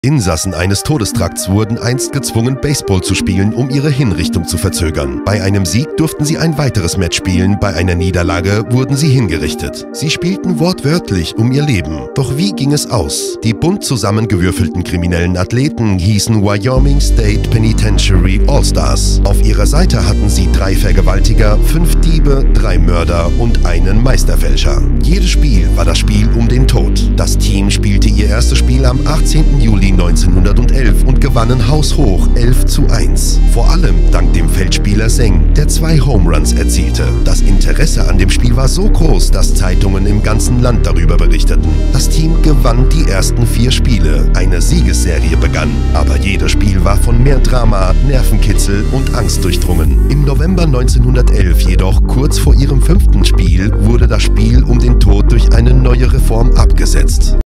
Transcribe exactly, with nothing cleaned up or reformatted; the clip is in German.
Insassen eines Todestrakts wurden einst gezwungen, Baseball zu spielen, um ihre Hinrichtung zu verzögern. Bei einem Sieg durften sie ein weiteres Match spielen, bei einer Niederlage wurden sie hingerichtet. Sie spielten wortwörtlich um ihr Leben. Doch wie ging es aus? Die bunt zusammengewürfelten kriminellen Athleten hießen Wyoming State Penitentiary All-Stars. Auf ihrer Seite hatten sie drei Vergewaltiger, fünf Diebe, drei Mörder und einen Meisterfälscher. Jedes Spiel war das Spiel um den Tod. Das Team spielte ihr erstes Spiel am achtzehnten Juli neunzehnhundertelf und gewannen haushoch elf zu eins. Vor allem dank dem Feldspieler Seng, der zwei Home Runs erzielte. Das Interesse an dem Spiel war so groß, dass Zeitungen im ganzen Land darüber berichteten. Das Team gewann die ersten vier Spiele. Eine Siegesserie begann. Aber jedes Spiel war von mehr Drama, Nervenkitzel und Angst durchdrungen. Im November neunzehnhundertelf jedoch, kurz vor ihrem fünften Spiel, wurde das Spiel um den Tod durch eine neue Reform abgesetzt.